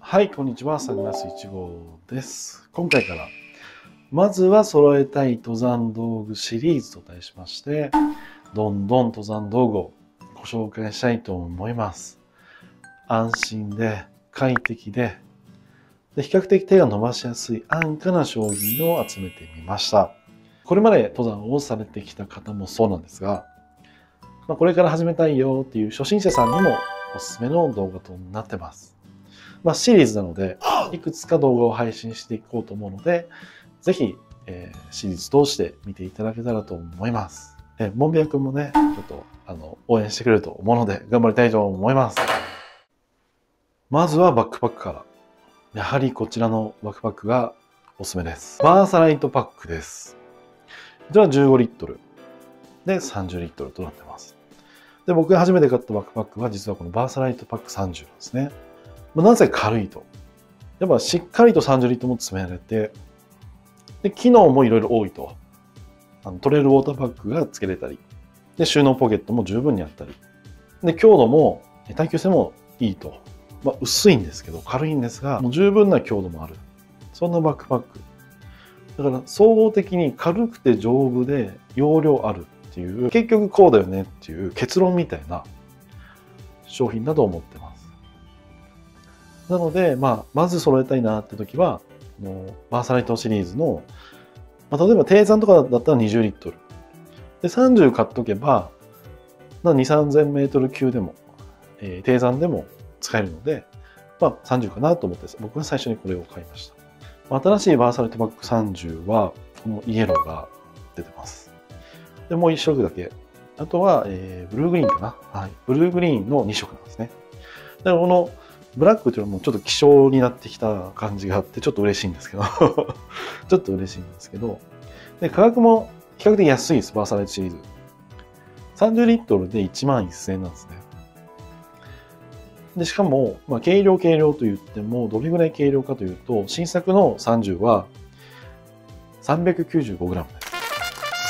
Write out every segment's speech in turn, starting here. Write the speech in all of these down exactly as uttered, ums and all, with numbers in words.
はい、こんにちは。サングラスいち号です。今回から、まずは揃えたい登山道具シリーズと題しまして、どんどん登山道具をご紹介したいと思います。安心で、快適で、で比較的手が伸ばしやすい安価な商品を集めてみました。これまで登山をされてきた方もそうなんですが、まあ、これから始めたいよっていう初心者さんにもおすすめの動画となってます。まあ、シリーズなので、いくつか動画を配信していこうと思うので、ぜひ、えー、シリーズ通して見ていただけたらと思います。えー、もんびやくんもね、ちょっとあの応援してくれると思うので、頑張りたいと思います。まずはバックパックから。やはりこちらのバックパックがおすすめです。バーサライトパックです。こちらはじゅうごリットルでさんじゅうリットルとなってます。で、僕が初めて買ったバックパックは実はこのバーサライトパックさんじゅうなんですね。なぜ軽いと。やっぱしっかりとさんじゅうリットルも詰められて、で機能もいろいろ多いと。あのトレイルウォーターパックが付けれたり、で収納ポケットも十分にあったり、で強度も耐久性もいいと。まあ、薄いんですけど軽いんですが、もう十分な強度もある。そんなバックパック。だから総合的に軽くて丈夫で容量あるっていう、結局こうだよねっていう結論みたいな商品だと思ってます。なので、まあ、まず揃えたいなって時は、もうバーサライトシリーズの、まあ、例えば低山とかだったらにじゅうリットル。で、さんじゅう買っとけば、に、さんぜんメートル級でも、えー、低山でも使えるので、まあ、さんじゅうかなと思って、僕は最初にこれを買いました。新しいバーサライトパックさんじゅうは、このイエローが出てます。で、もういっ色だけ。あとは、えー、ブルーグリーンかな。はい。ブルーグリーンのに色なんですね。だからこの、ブラックっていうのはもうちょっと希少になってきた感じがあって、ちょっと嬉しいんですけど、ちょっと嬉しいんですけど、で、価格も比較的安いです、バーサライトシリーズ。さんじゅうリットルでいちまんせんえんなんですね。で、しかも、まあ、軽量軽量と言っても、どれぐらい軽量かというと、新作のさんじゅうは さんびゃくきゅうじゅうごグラム です。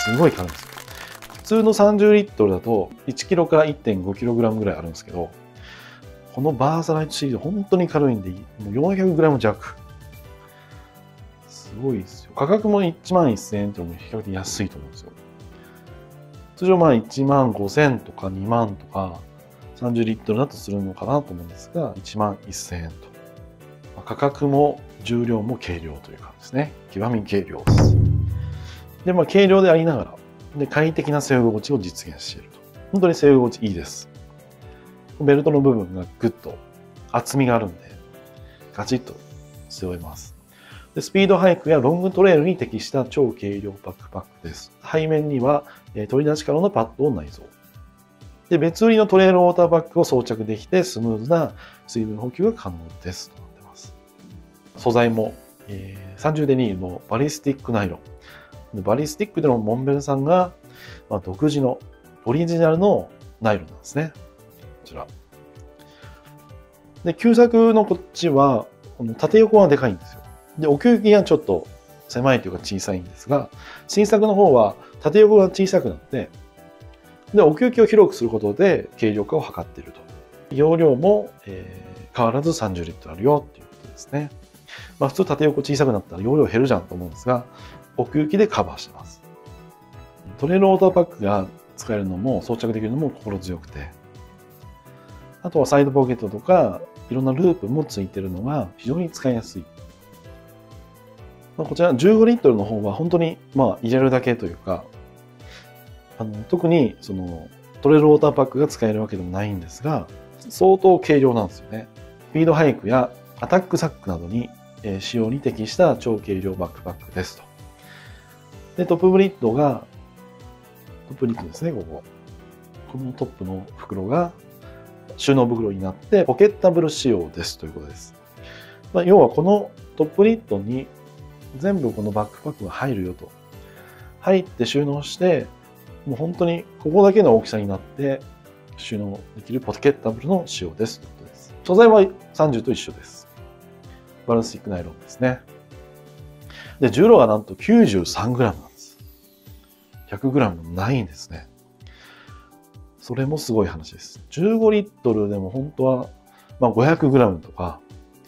すごい軽いんですよ。普通のさんじゅうリットルだといちキロから いってんごキログラムぐらいあるんですけど、このバーサライトシリーズ本当に軽いんで、もう よんひゃくグラム 弱。すごいですよ。価格もいちまんせんえんっていうのも比較的安いと思うんですよ。通常まあいちまんごせんとかにまんとかさんじゅうリットルだとするのかなと思うんですが、いちまんせんえんと。価格も重量も軽量という感じですね。極み軽量です。で、まあ軽量でありながら、で快適な背負い心地を実現していると。本当に背負い心地いいです。ベルトの部分がぐっと厚みがあるんで、ガチッと背負えます。でスピードハイクやロングトレイルに適した超軽量バックパックです。背面には取り出し可能なパッドを内蔵。で別売りのトレイルウォーターバッグを装着できてスムーズな水分補給が可能ですとなってます。素材も、えー、さんじゅうデニールのバリスティックナイロン。バリスティックでのモンベルさんが、まあ、独自のオリジナルのナイロンなんですね。こちら。で、旧作のこっちは、この縦横がでかいんですよ。で、奥行きがちょっと狭いというか小さいんですが、新作の方は縦横が小さくなって、で、奥行きを広くすることで軽量化を図っていると。容量も、えー、変わらずさんじゅうリットルあるよっていうことですね。まあ普通縦横小さくなったら容量減るじゃんと思うんですが、奥行きでカバーしてます。トレイルウォーターパックが使えるのも装着できるのも心強くて、あとはサイドポケットとかいろんなループもついてるのが非常に使いやすい。こちらじゅうごリットルの方は本当にまあ入れるだけというか、あの特にそのトレイルウォーターパックが使えるわけでもないんですが、相当軽量なんですよね。スピードハイクやアタックサックなどに使用に適した超軽量バックパックですと。で、トップブリッドが、トップリッドですね、ここ。このトップの袋が収納袋になってポケッタブル仕様ですということです。まあ、要はこのトップリッドに全部このバックパックが入るよと。入って収納して、もう本当にここだけの大きさになって収納できるポケッタブルの仕様ですということです。素材はさんじゅうと一緒です。バルスティックナイロンですね。で、重量がなんと きゅうじゅうさんグラム なんです。ひゃくグラム ないんですね。それもすごい話です。じゅうごリットルでも本当は、まあ、ごひゃくグラム とか、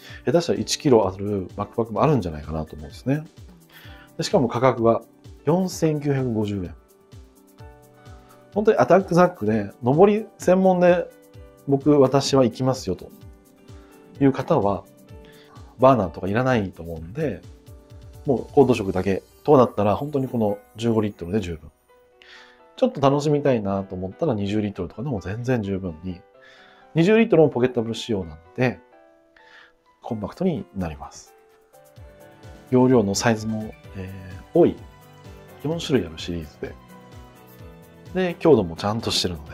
下手したらいちキロあるバックパックもあるんじゃないかなと思うんですね。でしかも価格がよんせんきゅうひゃくごじゅうえん。本当にアタックザックで、上り専門で僕、私は行きますよという方は、バーナーとかいらないと思うんで、もうコード色だけとだったら本当にこのじゅうごリットルで十分。ちょっと楽しみたいなと思ったらにじゅうリットルとかでも全然十分に、にじゅうリットルもポケットブル仕様なんで、コンパクトになります。容量のサイズも、えー、多いよん種類あるシリーズで、で、強度もちゃんとしてるので、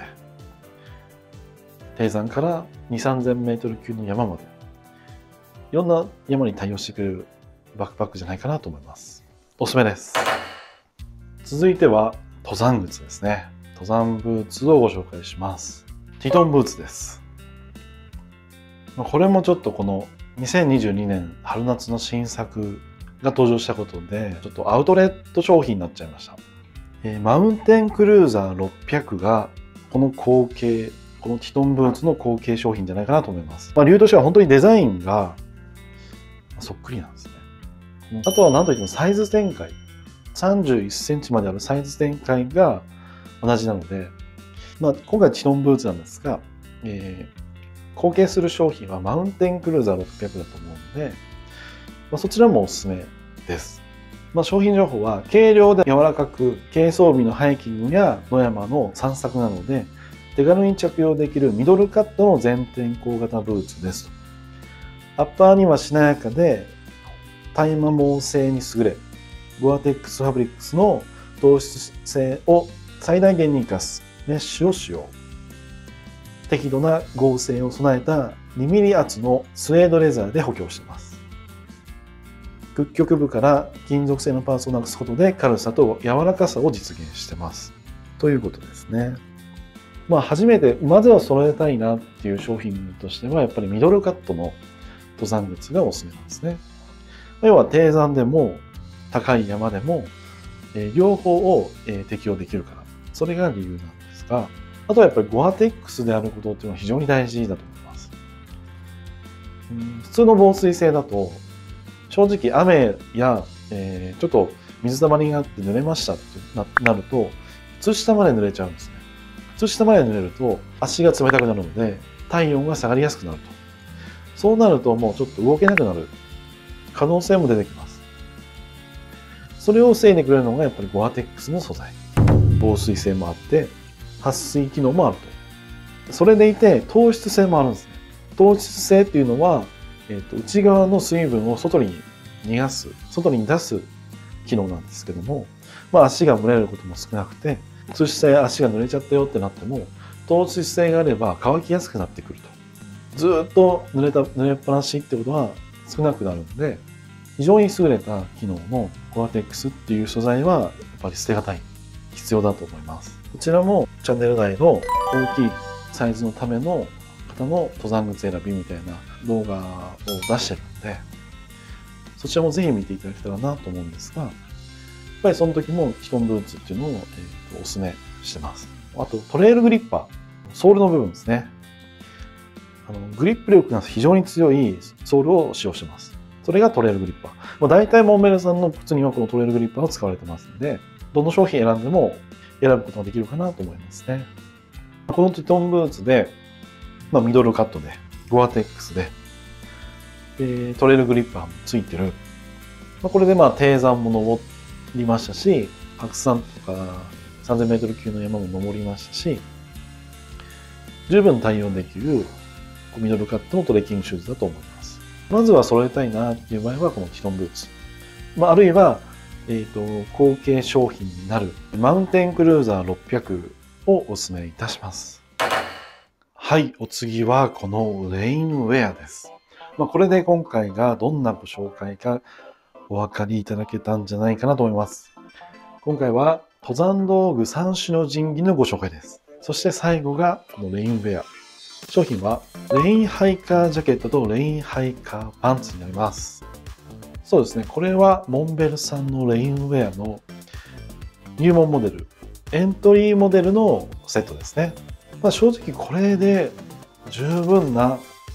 低山からに、さんぜんメートル級の山まで、いろんな山に対応してくれるバックパックじゃないかなと思います。おすすめです。続いては、登山靴ですね。登山ブーツをご紹介します。ティトンブーツです。これもちょっとこのにせんにじゅうにねん春夏の新作が登場したことで、ちょっとアウトレット商品になっちゃいました。えー、マウンテンクルーザーろっぴゃくがこの後継、このティトンブーツの後継商品じゃないかなと思います。まあ、理由としては本当にデザインがそっくりなんですね。あとは何といってもサイズ展開。さんじゅういっセンチまであるサイズ展開が同じなので、まあ、今回ティトンブーツなんですが、えー、後継する商品はマウンテンクルーザーろっぴゃくだと思うので、まあ、そちらもおすすめです。まあ、商品情報は軽量で柔らかく、軽装備のハイキングや野山の散策なので、手軽に着用できるミドルカットの全天候型ブーツです。アッパーにはしなやかで、耐摩耗性に優れ、ゴアテックスファブリックスの糖質性を最大限に生かすメッシュを使用。適度な合成を備えたにミリ厚のスウェードレザーで補強しています。屈曲部から金属製のパーツをなくすことで軽さと柔らかさを実現しています。ということですね。まあ初めて、まずは揃えたいなっていう商品としては、やっぱりミドルカットの登山靴がおすすめなんですね。要は低山でも高い山でも、えー、両方を、えー、適用できるから。それが理由なんですが、あとはやっぱりゴアテックスであることっていうのは非常に大事だと思います。うん、普通の防水性だと、正直雨や、えー、ちょっと水たまりがあって濡れましたって な, なると、靴下まで濡れちゃうんですね。靴下まで濡れると足が冷たくなるので体温が下がりやすくなると。そうなるともうちょっと動けなくなる可能性も出てきます。それを防いでくれるのがやっぱりゴアテックスの素材。防水性もあって撥水機能もあると。それでいて透湿性もあるんですね。透湿性っていうのは、えー、と内側の水分を外に逃がす、外に出す機能なんですけども、まあ、足が蒸れることも少なくて、靴下や足が濡れちゃったよってなっても、透湿性があれば乾きやすくなってくると。ずーっと濡れた、濡れっぱなしってことは少なくなるので、非常に優れた機能のゴアテックスっていう素材はやっぱり捨てがたい、必要だと思います。こちらもチャンネル内の大きいサイズのための方の登山靴選びみたいな動画を出してるので、そちらもぜひ見ていただけたらなと思うんですが、やっぱりその時もティトンブーツっていうのを、えー、とおすすめしてます。あとトレイルグリッパー、ソールの部分ですね。あのグリップ力が非常に強いソールを使用してます。それがトレイルグリッパー。まあ、大体モンベルさんの靴にはこのトレイルグリッパーを使われてますので、どの商品選んでも選ぶことができるかなと思いますね。このティトンブーツで、まあ、ミドルカットで、ゴアテックスで、でトレイルグリッパーもついてる。まあ、これでまあ低山も登りましたし、白山とかさんぜんメートル級の山も登りましたし、十分対応できるミドルカットのトレッキングシューズだと思います。まずは揃えたいなっていう場合はこのティトンブーツ。まあ、あるいは、えっと、後継商品になるマウンテンクルーザーろっぴゃくをお勧めいたします。はい、お次はこのレインウェアです。まあ、これで今回がどんなご紹介かお分かりいただけたんじゃないかなと思います。今回は登山道具さん種の神器のご紹介です。そして最後がこのレインウェア。商品はレインハイカージャケットとレインハイカーパンツになります。そうですね、これはモンベルさんのレインウェアの入門モデル、エントリーモデルのセットですね。まあ、正直これで十分な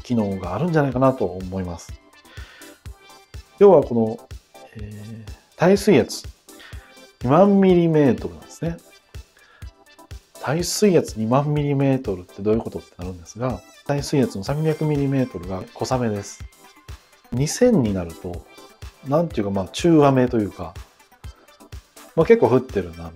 機能があるんじゃないかなと思います。要はこの、えー、耐水圧にまんミリメートルなんですね。耐水圧にまんミリメートルってどういうことってなるんですが、耐水圧のさんびゃくミリメートルが小雨です。にせんになると、なんていうかまあ中雨というか、まあ結構降ってるなみたいな。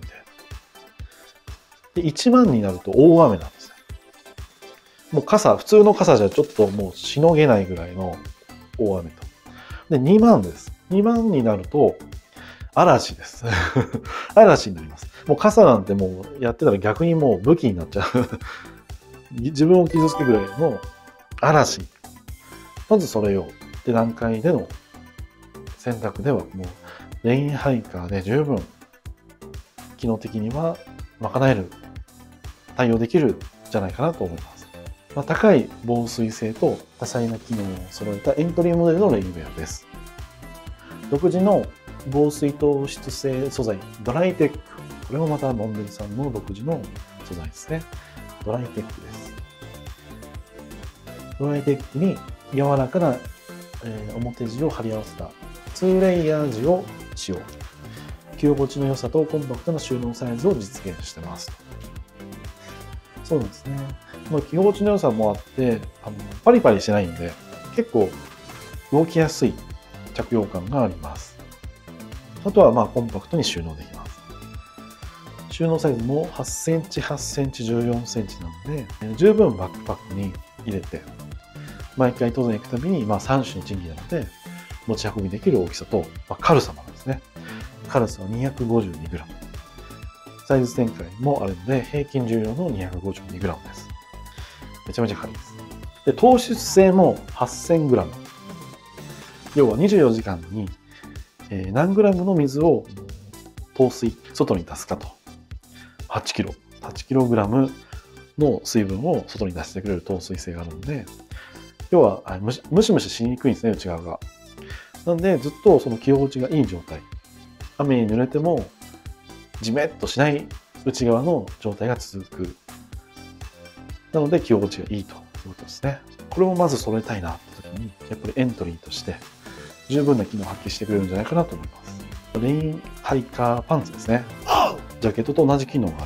で、いちまんになると大雨なんですよ。もう傘、普通の傘じゃちょっともうしのげないぐらいの大雨と。で、にまんです。にまんになると嵐です。嵐になります。もう傘なんてもうやってたら逆にもう武器になっちゃう。自分を傷つけるぐらいの嵐。まずそれをって段階での選択ではもうレインハイカーで十分機能的には賄える、対応できるんじゃないかなと思います。まあ、高い防水性と多彩な機能を揃えたエントリーモデルのレインウェアです。独自の防水透湿性素材ドライテック、これもまたモンベルさんの独自の素材ですね。ドライテックです。ドライテックに柔らかな、えー、表地を貼り合わせたにレイヤー地を使用。着心地の良さとコンパクトな収納サイズを実現してます。そうですね。着心地の良さもあって、あのパリパリしてないんで、結構動きやすい着用感があります。あとはまあコンパクトに収納できます。収納サイズもはちセンチ、はちセンチ、じゅうよんセンチなので、十分バックパックに入れて、毎回登山行くたびにまあさん種の神器なので、持ち運びできる大きさと、まあ、軽さもですね。軽さは にひゃくごじゅうにグラム。サイズ展開もあるので、平均重量の にひゃくごじゅうにグラム です。めちゃめちゃ軽いです。で、透湿性も はっせんグラム。要はにじゅうよじかんに何グラムの水を透水、外に出すかと。はちキロ。はちキログラムの水分を外に出してくれる透水性があるので、要はムシムシムシしにくいんですね、内側が。なので、ずっとその着心地がいい状態。雨に濡れても、じめっとしない内側の状態が続く。なので、着心地がいいということですね。これもまず揃えたいなって時に、やっぱりエントリーとして、十分な機能を発揮してくれるんじゃないかなと思います。レインハイカーパンツですね。ジャケットと同じ機能があります。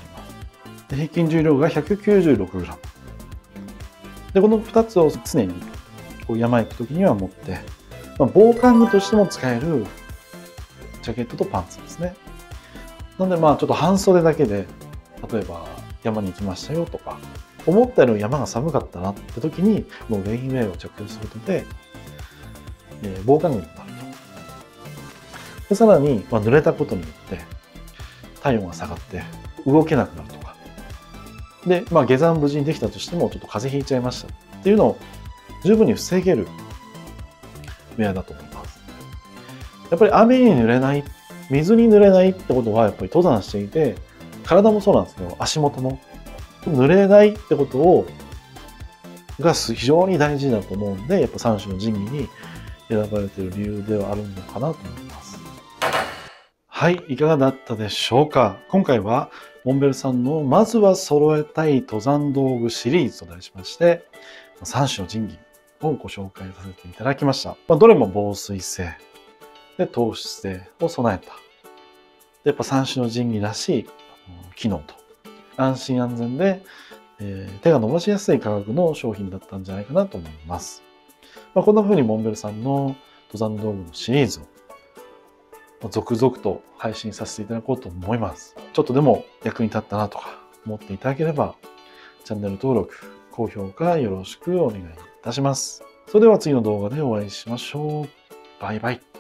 で、平均重量が ひゃくきゅうじゅうろくグラム。で、このふたつを常にこう山行く時には持って、まあ、防寒具としても使えるジャケットとパンツですね。なのでまあちょっと半袖だけで、例えば山に行きましたよとか、思ったより山が寒かったなって時に、もうレインウェアを着用することで、えー、防寒具になると。でさらに、まあ、濡れたことによって体温が下がって動けなくなるとか。で、まあ下山無事にできたとしても、ちょっと風邪ひいちゃいましたっていうのを十分に防げるウェアだと思います。やっぱり雨に濡れない、水に濡れないってことはやっぱり登山していて、体もそうなんですけど、足元も濡れないってことをが非常に大事だと思うんで、やっぱさん種の神器に選ばれている理由ではあるのかなと思います。はい、いかがだったでしょうか。今回はモンベルさんのまずは揃えたい登山道具シリーズと題しまして、さん種の神器をご紹介させていただきました。まあ、どれも防水性で透湿性を備えた。やっぱさん種の神器らしい機能と安心安全で、えー、手が伸ばしやすい価格の商品だったんじゃないかなと思います。まあ、こんな風にモンベルさんの登山道具のシリーズを続々と配信させていただこうと思います。ちょっとでも役に立ったなとか思っていただければ、チャンネル登録、高評価よろしくお願いいたします。それでは次の動画でお会いしましょう。バイバイ。